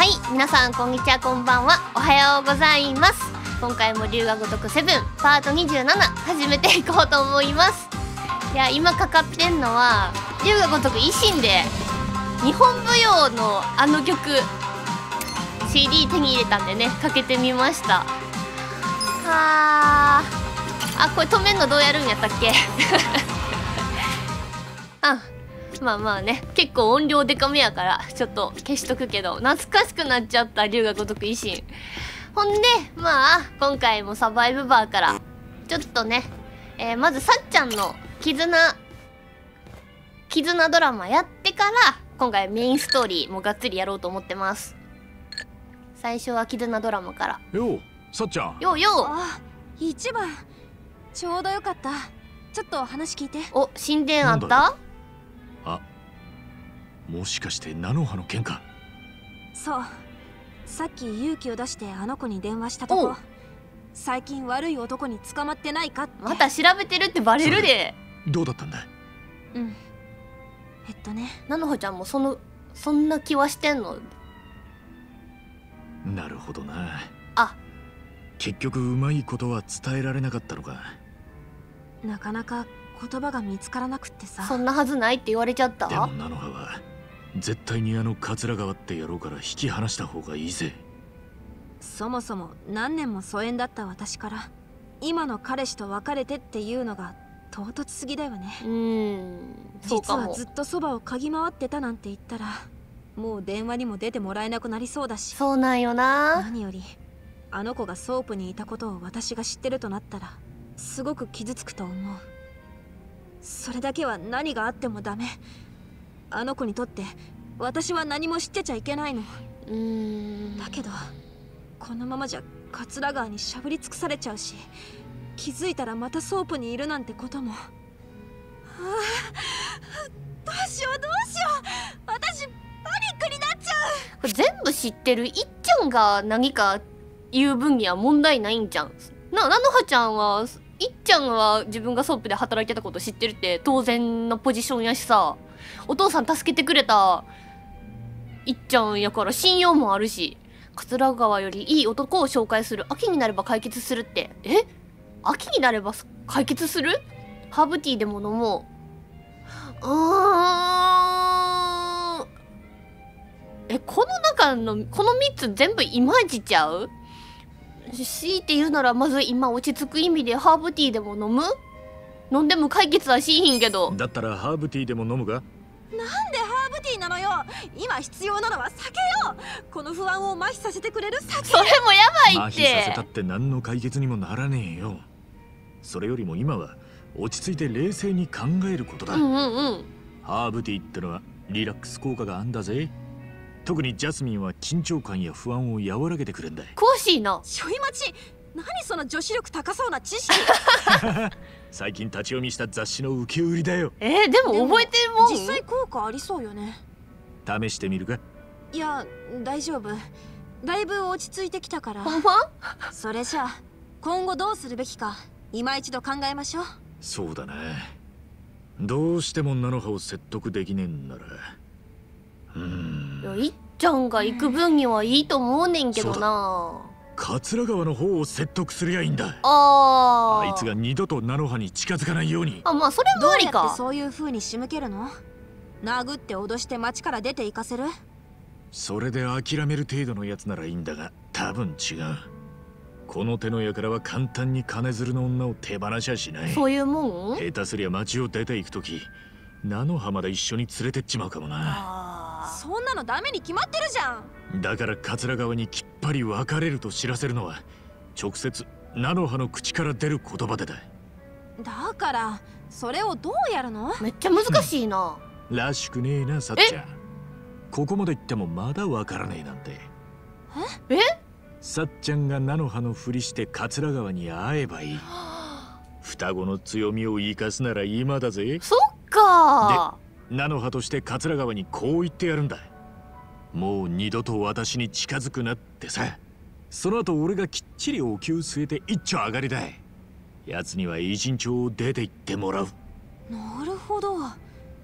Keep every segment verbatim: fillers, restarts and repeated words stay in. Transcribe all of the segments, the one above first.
、皆さんこんにちは、こんばんは、おはようございます。今回も龍が如くセブンパートにじゅうなな始めていこうと思います。いや、今かかってんのは龍が如く維新で日本舞踊のあの曲 シーディー 手に入れたんでね、かけてみました。はー、あ、これ止めんのどうやるんやったっけあ、まあまあね、結構音量デカめやからちょっと消しとくけど、懐かしくなっちゃった龍が如く維新。ほんでまあ今回もサバイブバーからちょっとね、えー、まずさっちゃんの絆絆ドラマやってから今回メインストーリーもがっつりやろうと思ってます。最初は絆ドラマから。 ようさっちゃん。 ようよう。 あ、一番ちょうどよかった。ちょっと話聞いて。 お、進展あった？ あ、もしかして菜の葉の件か。 そう、さっき勇気を出してあの子に電話したとこ、最近悪い男に捕まってないかって。 また調べてるってバレるで。 どうだったんだ。 うん、えっとね、 菜の葉ちゃんもそのそんな気はしてんの？ なるほどな。 あ、 結局うまいことは伝えられなかったのか。 なかなか言葉が見つからなくってさ。 そんなはずないって言われちゃった。 でも菜の葉は絶対にあの桂川って野郎から引き離した方がいいぜ。 そもそも何年も疎遠だった私から今の彼氏と別れてっていうのが唐突すぎだよね。 うーん、そうかも。 実はずっとそばを嗅ぎ回ってたなんて言ったらもう電話にも出てもらえなくなりそうだし。 そうなんよな。 何よりあの子がソープにいたことを私が知ってるとなったらすごく傷つくと思う。それだけは何があってもダメ。あの子にとって私は何も知ってちゃいけないの。 うーん、 だけどこのままじゃ桂川にしゃぶり尽くされちゃうし、気づいたらまたソープにいるなんてことも。はあ、どうしようどうしよう、私パニックになっちゃう。 これ全部知ってるいっちゃんが何か言う分には問題ないんじゃん。な、菜の葉ちゃんはいっちゃんは自分がソープで働いてたこと知ってるって当然のポジションやしさ、お父さん助けてくれたいっちゃんやから信用もあるし、桂川よりいい男を紹介する、秋になれば解決するって、え、秋になれば解決する？ハーブティーでも飲もう。うーん、え、この中のこのみっつ全部いまいちちゃう？強いて言うならまず今落ち着く意味でハーブティーでも飲む？飲んでも解決はしひんけど。 だったらハーブティーでも飲むか。 なんでハーブティーなのよ。今必要なのは酒よ。この不安を麻痺させてくれる酒。 それもやばいって。 麻痺させたって何の解決にもならねえよ。それよりも今は落ち着いて冷静に考えることだ。 うんうんうん。 ハーブティーってのはリラックス効果があんだぜ。特にジャスミンは緊張感や不安を和らげてくれんだ。 詳しいな。 ちょい待ち、何その女子力高そうな知識最近立ち読みした雑誌の受け売りだよ。 えー、でも覚えてるもん？ 実際効果ありそうよね。 試してみるか。 いや、大丈夫。だいぶ落ち着いてきたから。 ほんま？ それじゃあ今後どうするべきか今一度考えましょう。 そうだな。どうしても菜の葉を説得できねえんなら、うーん、 いや、いっちゃんが行く分にはいいと思うねんけどな。 桂川の方を説得すりゃいいんだ。 あー、 あいつが二度と菜の葉に近づかないように。 あ、まあそれもありか。 どうやってそういう風に仕向けるの？殴って脅して町から出て行かせる？ それで諦める程度のやつならいいんだが、多分違う。この手の輩は簡単に金づるの女を手放しゃしない。 そういうもん？ 下手すりゃ町を出て行くとき菜の葉まで一緒に連れてっちまうかもな。 あー、 そんなのダメに決まってるじゃん。 だから桂川にきっぱり別れると知らせるのは直接菜の葉の口から出る言葉でだ。 だからそれをどうやるの？ めっちゃ難しいな。 らしくねえな、さっちゃん。ここまで言ってもまだわからねえなんて。 え？ さっちゃんが菜の葉のふりして桂川に会えばいい。双子の強みを生かすなら今だぜ。 そっかー。で、菜の葉として桂川にこう言ってやるんだ。もう二度と私に近づくなってさ。その後俺がきっちりお灸据えて一丁上がりだい。奴には一日を出て行ってもらう。 なるほど。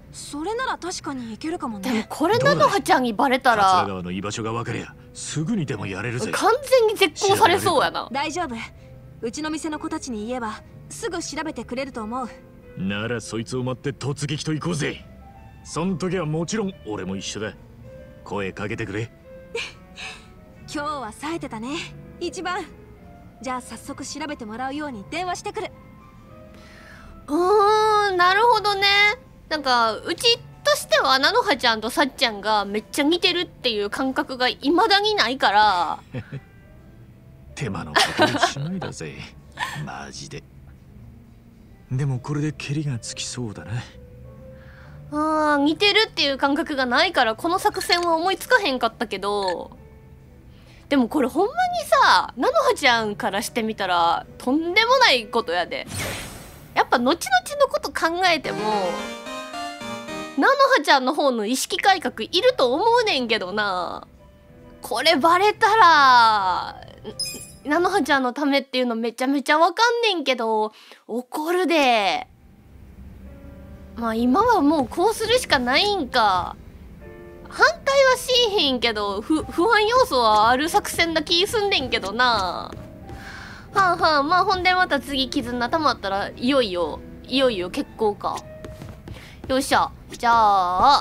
それなら確かにいけるかもでもね。 これ菜の葉ちゃんにバレた桂ら川の居場所が分かりゃすぐにでもやれるぜ。 完全に絶交されそうやな。 大丈夫。うちの店の子たちに言えばすぐ調べてくれると思う。 ならそいつを待って突撃と行こうぜ。そん時はもちろん俺も一緒だ。声かけてくれ。 今日は冴えてたね、一番。じゃあ早速調べてもらうように電話してくる。 うーん、なるほどね。なんかうちとしては菜の葉ちゃんとさっちゃんがめっちゃ似てるっていう感覚がいまだにないから手間のかかる姉妹だぜマジで。でもこれでケリがつきそうだな。 あー、似てるっていう感覚がないからこの作戦は思いつかへんかったけど、でもこれほんまにさ菜の葉ちゃんからしてみたらとんでもないことやで。やっぱ後々のこと考えても菜の葉ちゃんの方の意識改革いると思うねんけどな。これバレたら菜の葉ちゃんのためっていうのめちゃめちゃわかんねんけど怒るで。まあ今はもうこうするしかないんか。反対はしんへんけど不不安要素はある作戦な気すんねんけどな。はあはあ、まあほんでまた次絆たまったらいよいよいよいよ決行か。よっしゃ、じゃあ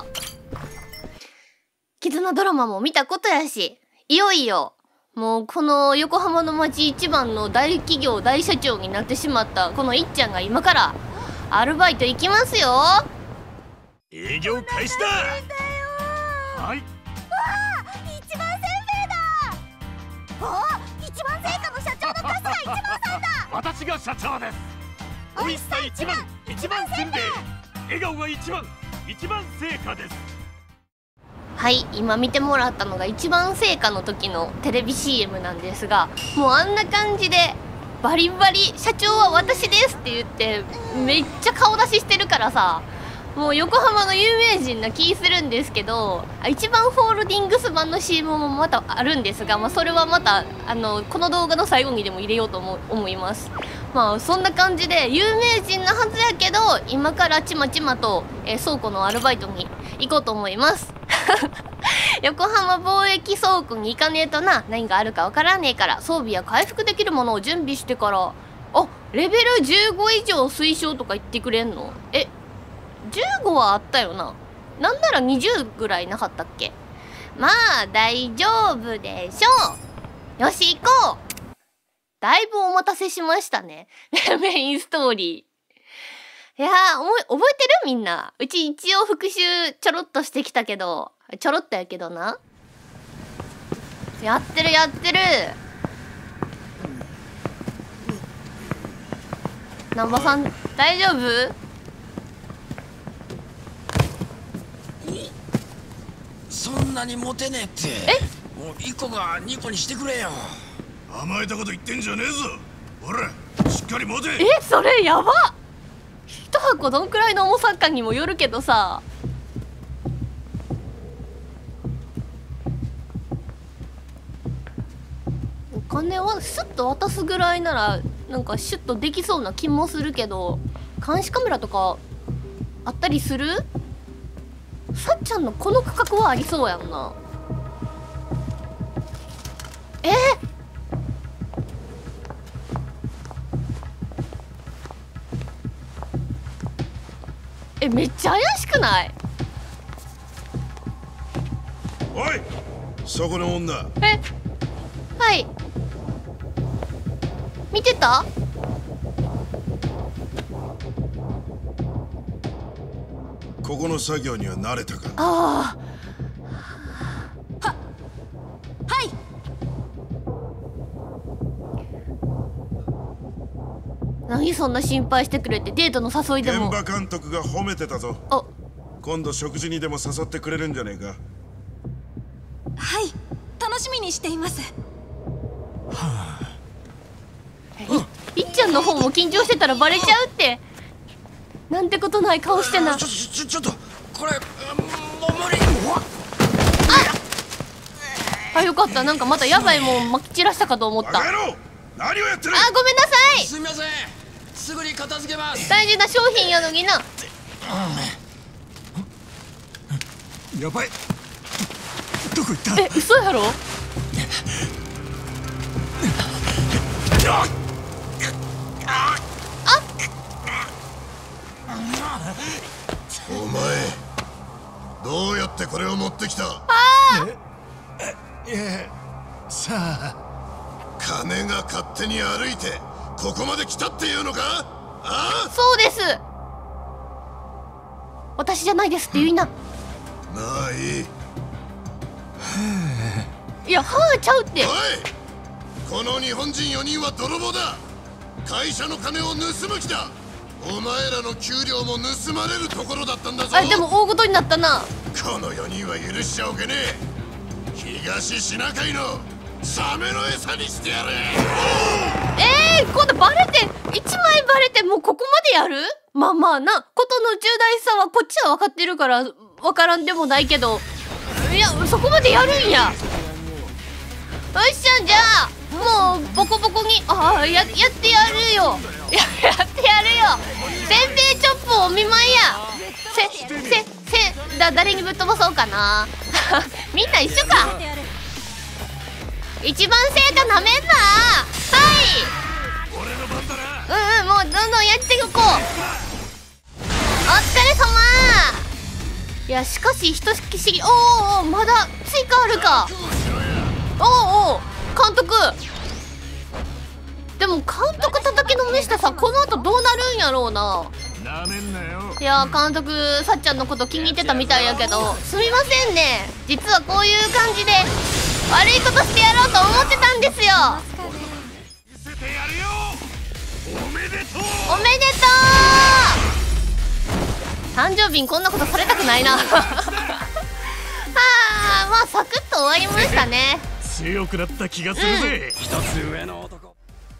絆ドラマも見たことやし、いよいよもうこの横浜の町一番の大企業大社長になってしまったこのいっちゃんが今からアルバイト行きますよ。 営業開始だ。はい。 一番せんべいだ。あ、一番製菓の社長の春日一番さんだ。 私が社長です。美味しさ一番、一番せんべい。笑顔が一番、一番成果です。 はい、今見てもらったのが一番成果の時のテレビ シーエム なんですが、もうあんな感じでバリバリ社長は私ですって言ってめっちゃ顔出ししてるからさ、もう横浜の有名人な気するんですけど、一番ホールディングス版の シーエム もまたあるんですが、まあ、それはまたあのこの動画の最後にでも入れようと思思います。まあそんな感じで有名人なはずやけど今からちまちまと、えー、倉庫のアルバイトに行こうと思います横浜貿易倉庫に行かねえとな、何があるかわからねえから装備や回復できるものを準備してから。あ、レベルじゅうご以上推奨とか言ってくれんの？え、じゅうごはあったよな。なんならにじゅうぐらいなかったっけ？まあ大丈夫でしょう。よし行こう。だいぶお待たせしましたねメインストーリー。いやー、思い覚えてる？みんな。うち一応復習ちょろっとしてきたけど、ちょろっとやけどな。やってるやってる。南波さん大丈夫？ そんなにモテねえって。え？もういっこがにこにしてくれよ。 甘えたこと言ってんじゃねえぞ。ほら、しっかり持て。 え、それやばっ。一箱どんくらいの重さかにもよるけどさ。お金はスッと渡すぐらいならなんかシュッとできそうな気もするけど、監視カメラとかあったりする？さっちゃんのこの価格はありそうやんな。えー、え、めっちゃ怪しくない？ おい、そこの女。 え、はい。見てた？ ここの作業には慣れたか？ あははいあ、何そんな心配してくれて、デートの誘いでも。 現場監督が褒めてたぞ。 あ、 今度食事にでも誘ってくれるんじゃねえか？ はい、楽しみにしています。 い, いっちゃんの方も緊張してたらバレちゃうって。なんてことない顔してな。 ちょちょちょっとこれもう無理。 あ、よかった。なんかまたやばいもんまき散らしたかと思った。あ、 バカ野郎、何をやってる？ ごめんなさい。 すみません、すぐに片付けます。 大事な商品やのにな。 やばい。どこ行った？ え、嘘やろ？ お前どうやってこれを持ってきた？ あえ、いえ、さあ、金が勝手に歩いてここまで来たっていうのか？ああ、 そうです。私じゃないですって言いな。 まあいい。 いや、はあちゃうって。 おい、この日本人よにんは泥棒だ。会社の金を盗む気だ。お前らの給料も盗まれるところだったんだぞ。 あ、でも大事になったな。 このよにんは許しちゃおけねえ。東シナ海のサメの餌にしてやれ。 えー、今度バレていちまいバレてもうここまでやる？まあまあな、ことの重大さはこっちは分かってるから分からんでもないけど、いやそこまでやるんや。よっしゃ、じゃあもうボコボコにああ や, やってやるよや, やってやるよ。せんべいチョップお見舞いや。せせせだ誰にぶっ飛ばそうかなみんな一緒か。一番成果なめんな。はい、うんうん、もうどんどんやっていこう。お疲れ様。いやしかしひとしきり、おーおー、まだ追加あるか。おおお、監督。でも監督叩きのめしたさ、この後どうなるんやろうな。 なめんなよ。 いや監督、さっちゃんのこと気に入ってたみたいやけど、すみませんね、実はこういう感じで悪いことしてやろうと思ってたんですよ。 見せてやるよ。おめでとう。 おめでとう。誕生日にこんなことされたくないなはあ、まあサクッと終わりましたね。 強くなった気がするぜ。 一つ上の男。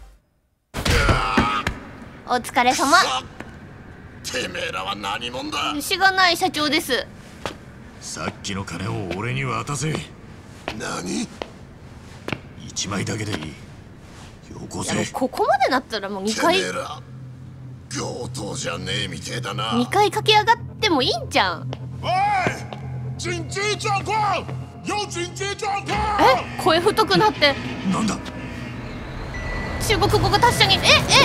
お疲れ様。 てめえらは何者だ。 しがない社長です。 さっきの金を俺に渡せ。 何？ 一枚だけでいい。よこいやもうせ。 ここまでなったらもうにかいてめえら強盗じゃねえみてえだな。 にかい駆け上がってもいいんじゃん。 おい！緊急状況！有緊急状況！ え、声太くなってなんだ。 中国語が達者に。え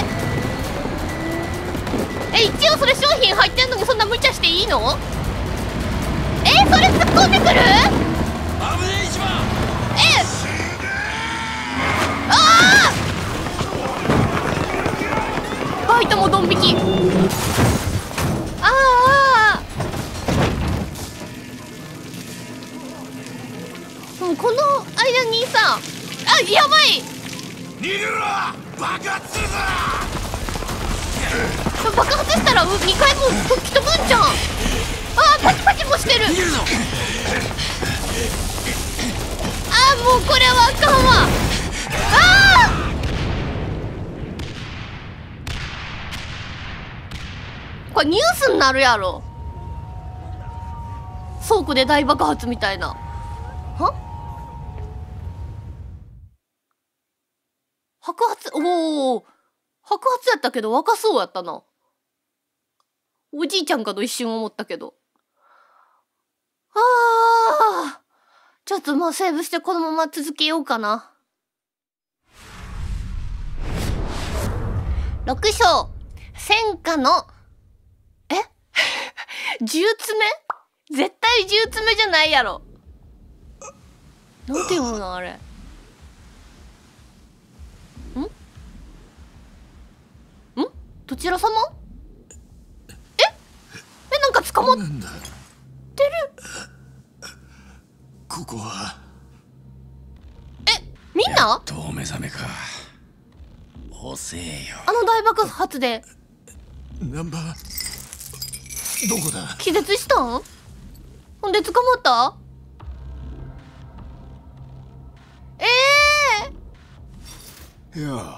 ええ、一応それ商品入ってんのにそんな無茶していいの？え、それ突っ込んでくる？ 危ねえ一番。 えああ、バイトもドン引き。ああ、もうこの間にさ、あ、やばい。 逃げろ！爆発するぞ！ 爆発したらにかいも吹き飛ぶんじゃん。あー、パチパチもしてる。 逃げるぞ。 あー、もうこれはあかんわ。あー、これニュースになるやろ。倉庫で大爆発みたいな。は白髪、おお、白髪やったけど若そうやったな。おじいちゃんかと一瞬思ったけど。あー、ちょっともうセーブしてこのまま続けようかな。ろく章戦火のえじゅうつめ？絶対じゅうつめじゃないやろ。なんて読むのあれ。ん？ん？どちら様？え？え、なんか捕まってる？ ここはえ、みんな？ とお目覚めか。遅えよ。 あの大爆発でナンバーどこだ？ 気絶したん？ほんで捕まった？ええいや、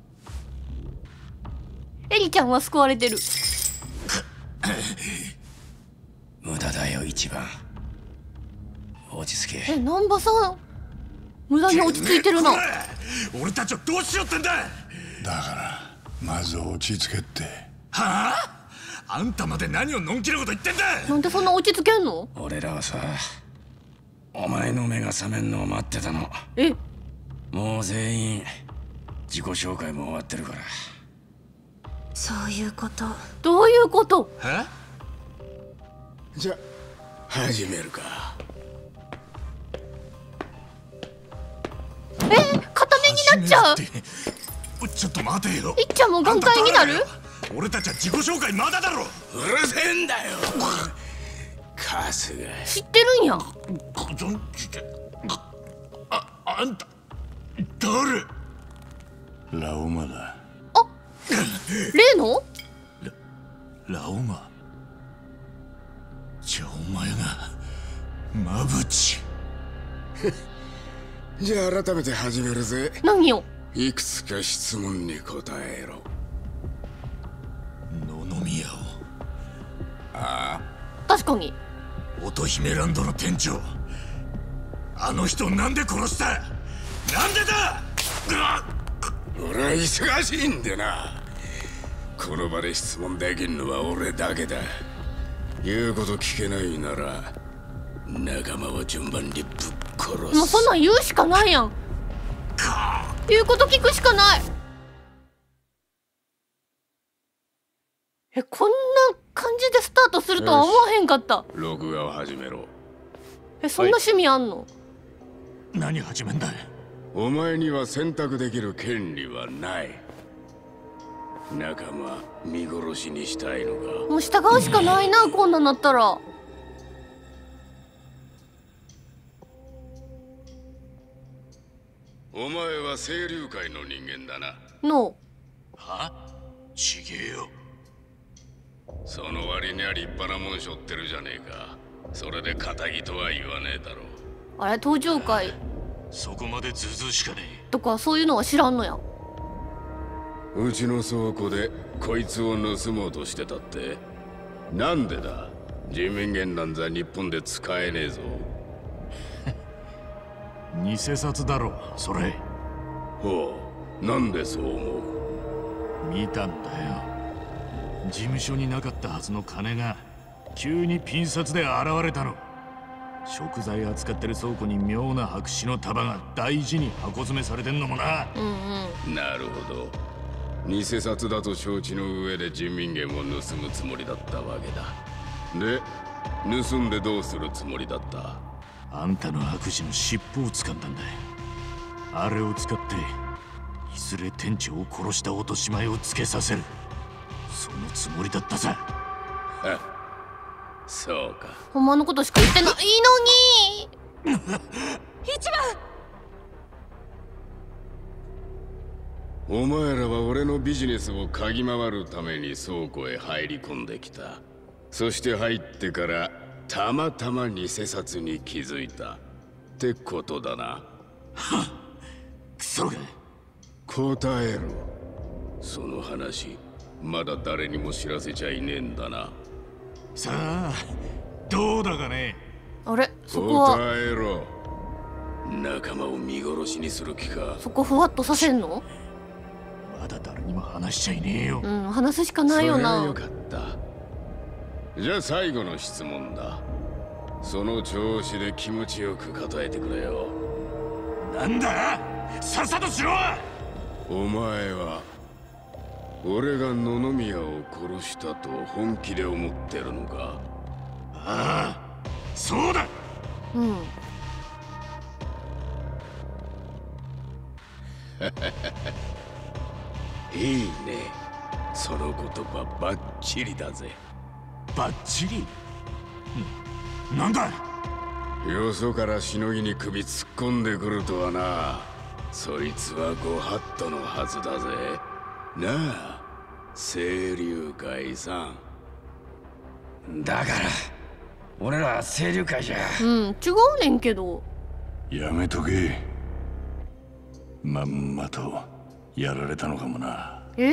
エリちゃんは救われてる。 無駄だよ一番。落ち着け。 え、南波さん無駄に落ち着いてるな。 俺たちをどうしようってんだ。 だからまず落ち着けって。 はあ？ あんたまで何をのんきなこと言ってんだ。 なんでそんな落ち着けんの？ 俺らはさ、お前の目が覚めんのを待ってたの。 え、 もう全員自己紹介も終わってるから。 そういうこと。 どういうこと？ え？ じゃ始めるか。 え、固めになっちゃう。 ちょっと待てよ。 いっちゃんも眼帯になる？ 俺たちは自己紹介まだだろ。 うるせえんだよ。カスが知ってるんや。 ご存知で。あ、あんた誰？ラオマだ。 例の？ ラ、ラオマ。じゃあお前がマブチ。 じゃあ改めて始めるぜ。 何よ？ いくつか質問に答えろ。 野々宮を。 ああ、 確かに。 乙姫ランドの店長、あの人なんで殺した？なんでだ？ 俺は忙しいんでな。この場で質問できんのは俺だけだ。言うこと聞けないなら仲間を順番にぶっ殺す。 もうそんなん言うしかないやん。言うこと聞くしかない。え、こんな感じでスタートするとは思わへんかった。 録画を始めろ。 え、そんな趣味あんの？ 何始めんだい？ お前には選択できる権利はない。仲間見殺しにしたいのか？ もう従うしかないな、こんなんなったら。 お前は清流会の人間だな。 のは？ちげえよ。 その割には立派なもん背負ってるじゃねえか。それで仇とは言わねえだろう。 あれ、登場会そこまでずうずうしかねとかそういうのは知らんのや。 うちの倉庫でこいつを盗もうとしてたって。なんでだ？人民元なんざ日本で使えねえぞ。 え。偽札だろそれ。 ほう、なんでそう思う？ 見たんだよ。事務所になかったはずの金が急にピン札で現れたの。食材扱ってる倉庫に妙な白紙の束が大事に箱詰めされてんのもな。 うんうん。 なるほど。偽札だと承知の上で人民元を盗むつもりだったわけだ。で、盗んでどうするつもりだった？ あんたの悪事の尻尾を掴んだんだ。あれを使っていずれ店長を殺した落とし前をつけさせる、そのつもりだったさ。 はそうか。 ほんまのことしか言ってないのに。 一番。 お前らは俺のビジネスを嗅ぎ回るために倉庫へ入り込んできた。そして入ってからたまたま偽札に気づいたってことだな。 はっ、クソが。 答えろ。その話まだ誰にも知らせちゃいねえんだな。 さあどうだかね。 あれ、そこは答えろ。仲間を見殺しにする気か？ そこふわっとさせんの？ まだ誰にも話しちゃいねえよ。 うん、話すしかないよそれはな。 よかった。じゃあ最後の質問だ。その調子で気持ちよく答えてくれよ。 なんだ？さっさとしろ！ お前は俺が野々宮を殺したと本気で思ってるのか？ ああ、そうだ。 うん。 いいね。その言葉バッチリだぜ。 バッチリ？んなんだ？ よそからしのぎに首突っ込んでくるとはな。そいつはご法度のはずだぜ。なあ、清流会さん。だから俺ら清流会じゃ。 うん、違うねんけど。 やめとけ。まんまとやられたのかもな。 え？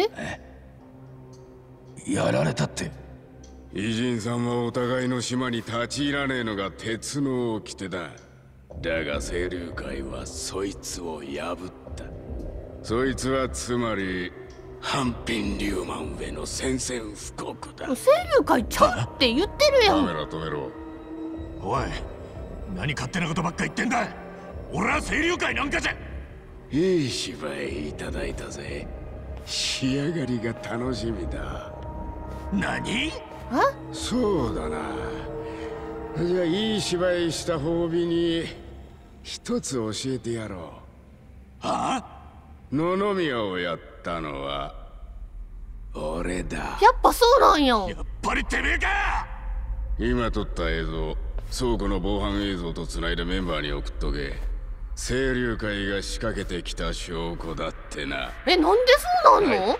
やられたって？偉人さんはお互いの島に立ち入らねえのが鉄の掟だ。だが清流会はそいつを破った。そいつはつまり半品リューマン上の宣戦布告だ。 清流会ちゃうって言ってるやん。 カメラ止めろ。 おい、何勝手なことばっか言ってんだ。俺は清流会なんかじゃ。 いい芝居いただいたぜ。仕上がりが楽しみだ。 何？ そうだな。じゃあいい芝居した褒美に一つ教えてやろう。 はあ？ 野々宮をやったのは俺だ。 やっぱそうなんやん。 やっぱりてめえか。 今撮った映像、倉庫の防犯映像とつないでメンバーに送っとけ。清流会が仕掛けてきた証拠だってな。 え、なんでそうなんの？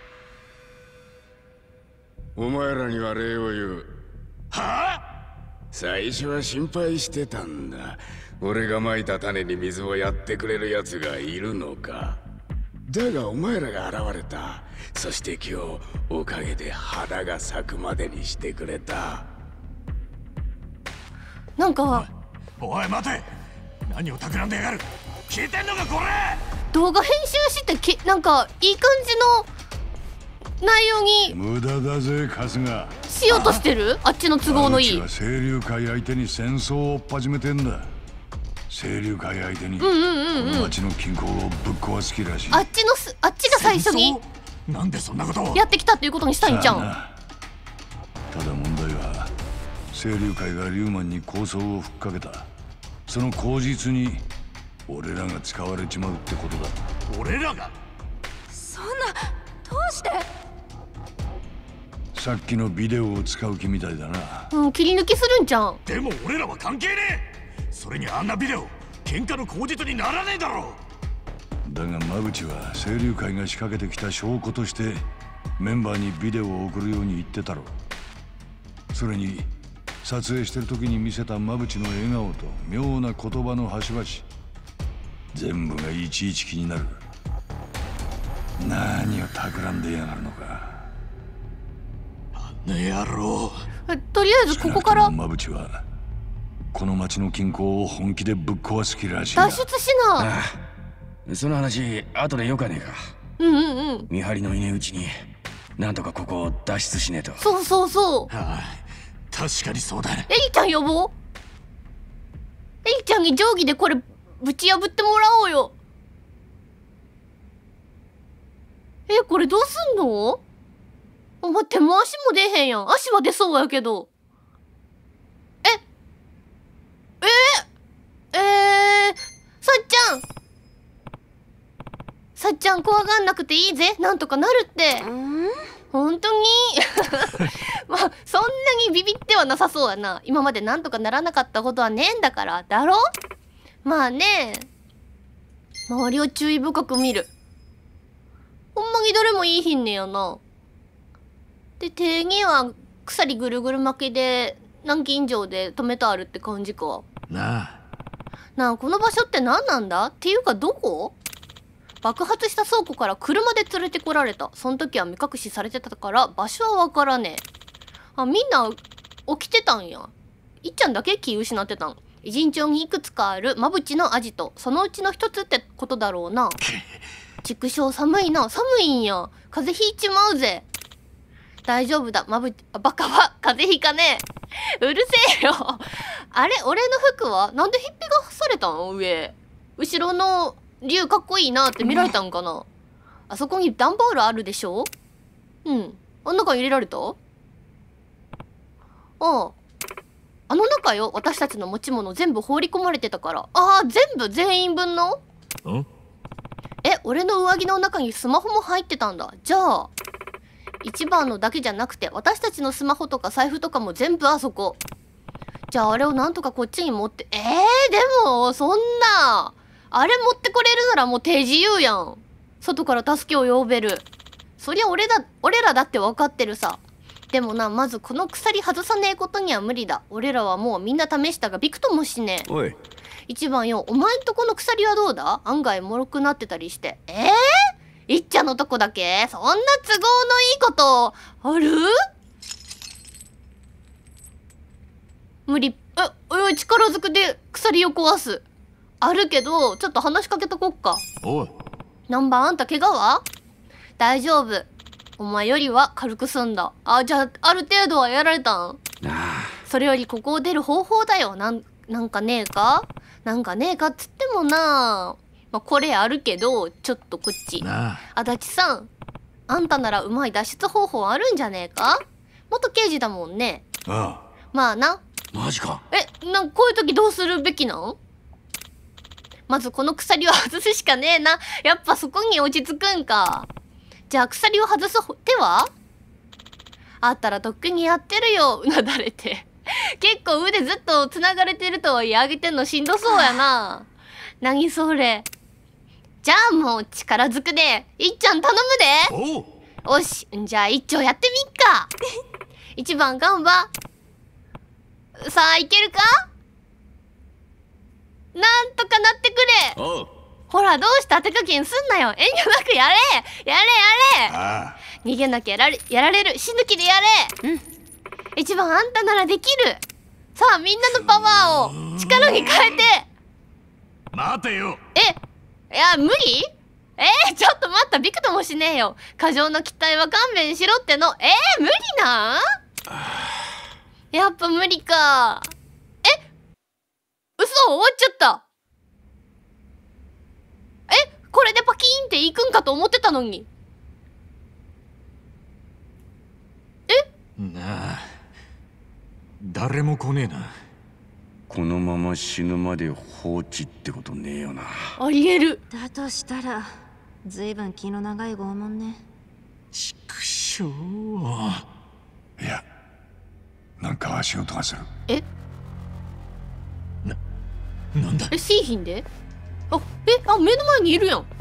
お前らには礼を言う。 はあ？ 最初は心配してたんだ。俺が撒いた種に水をやってくれる奴がいるのか。だがお前らが現れた。そして今日おかげで花が咲くまでにしてくれた。 なんかおい待て、何を企んでやがる。聞いてんのかこれ。 動画編集してきなんかいい感じの内容に無駄だぜ春日。 しようとしてる。あっちの都合のいい。 は清流会相手に戦争を始めてんだ。清流会相手にこうんうんうんうん。 の町の均衡をぶっ壊す気らしい。 あっちのすあっちが最初になんでそんなことを。 やってきたっていうことにしたいんじゃん。 さあな。ただ問題は清流会がリューマンに構想をふっかけた。その口実に俺らが使われちまうってことだ。 俺らが？ そんな、どうして？ さっきのビデオを使う気みたいだな。 うん、切り抜きするんじゃん。 でも俺らは関係ねえ。それにあんなビデオ喧嘩の口実にならねえだろ。 だが馬淵は清流会が仕掛けてきた証拠としてメンバーにビデオを送るように言ってたろ。それに撮影してる時に見せた馬淵の笑顔と妙な言葉の端々、全部がいちいち気になる。何を企んでやがるのか。 あんな野郎。 えとりあえずここから少なくとも馬淵はこの町の均衡を本気でぶっ壊す気らしいな。 脱出しな。 ああ、その話後でよかねえか。 うんうんうん。 見張りのいねえうちになんとかここを脱出しねえと。 そうそうそう。 はあ、確かにそうだ。 エリちゃん呼ぼう。エリちゃんに定規でこれぶち破ってもらおうよ。え、これどうすんの？あ、待って、もう足も出へんやん。足は出そうやけど。えええー、さっちゃんさっちゃん怖がんなくていいぜ。なんとかなるって。本当にまあそんなにビビってはなさそうやな。今までなんとかならなかったことはねえんだからだろ。まあね、周りを注意深く見る。ほんまにどれもいいひんねやな。で手には鎖ぐるぐる巻きで南京錠で止めてあるって感じかなあ。 なあ、この場所って何なんだっていうかどこ？爆発した倉庫から車で連れてこられた。その時は目隠しされてたから場所はわからねえ。あ、みんな起きてたんや。いっちゃんだけ気失ってたん。偉人帳にいくつかある馬淵のアジト、そのうちの一つってことだろうな。畜生寒いな。寒いんや。風邪ひいちまうぜ。大丈夫だ、まぶあバカは風邪ひかねえ。うるせえよ。あれ、俺の服はなんでひっぺがされたん？上後ろの竜かっこいいなって見られたんかな。あそこに段ボールあるでしょ。うん、あん中入れられた。ああ、あの中よ。私たちの持ち物全部放り込まれてたから。ああ、全部全員分の？ ん？ え、俺の上着の中にスマホも入ってたんだ。じゃあ一番のだけじゃなくて私たちのスマホとか財布とかも全部あそこ。じゃああれをなんとかこっちに持って。えー、でもそんなあれ持ってこれるならもう手自由やん。外から助けを呼べる。そりゃ俺だ俺らだって分かってるさ。でもな、まずこの鎖外さねえことには無理だ。俺らはもうみんな試したがびくともしねえ。 おい、 一番よ、お前んとこの鎖はどうだ？案外脆くなってたりして。えー、いっちゃんのとこだけ？そんな都合のいいことある？無理。え、おい、力ずくで鎖を壊す。あるけど、ちょっと話しかけとこっか。 おい、 なんばあんた怪我は？ 大丈夫。お前よりは軽く済んだ。あ、じゃあある程度はやられたん？それよりここを出る方法だよ。なんなんかねえかなんかねえかっつってもな、まあ、これあるけどちょっとこっち。足立さん、あんたならうまい脱出方法あるんじゃねえか？元刑事だもんね。 ああ。 まあな。 マジか。 え、なんかこういう時どうするべきなん？まずこの鎖を外すしかねえな。やっぱそこに落ち着くんか。じゃあ鎖を外す手はあったらとっくにやってるよ。うなだれて結構腕ずっと繋がれてるとはいえ上げてんのしんどそうやな。何それ。じゃあもう力ずくでいっちゃん頼むで。おし、じゃあ一丁やってみっか。一番ガンバ。さあいけるか？なんとかなってくれ。 おう。 ほらどうした手加減すんなよ。遠慮なくやれやれやれ。ああ、逃げなきゃやられ、やられる。死ぬ気でやれ。うん。一番あんたならできる。さあみんなのパワーを力に変えて。 待てよ。 え、いや無理？えー、ちょっと待った。びくともしねえよ。過剰な期待は勘弁しろっての。えー、無理なん？やっぱ無理か。え、嘘、終わっちゃった。え、これでパキーンっていくんかと思ってたのに。え？ なあ、誰も来ねえな。 このまま死ぬまで放置ってことねえよな。 ありえる。 だとしたらずいぶん気の長い拷問ね。 ちくしょう。 いや、なんか足音がする。 え、 な、なんだ。 え、シーヒンで？あ、え、あ、目の前にいるやん。